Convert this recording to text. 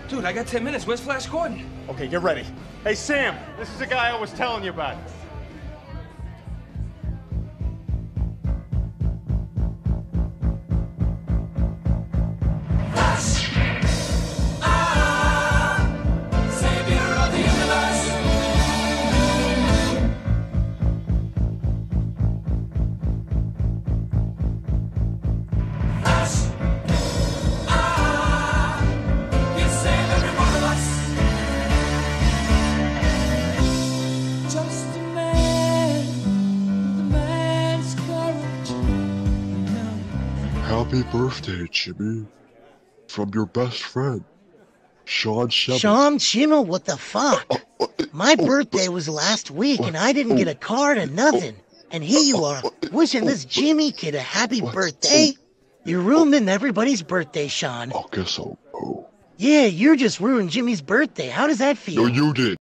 Dude, I got 10 minutes. Where's Flash Gordon? Okay, get ready. Hey, Sam, this is the guy I was telling you about. Happy birthday, Jimmy. From your best friend, Sean Shepard. Sean Schimmel, what the fuck? My birthday was last week and I didn't get a card or nothing. And here you are, wishing this Jimmy kid a happy birthday? You're ruining everybody's birthday, Sean. I guess I'll go. Yeah, you're just ruining Jimmy's birthday. How does that feel? No, you did.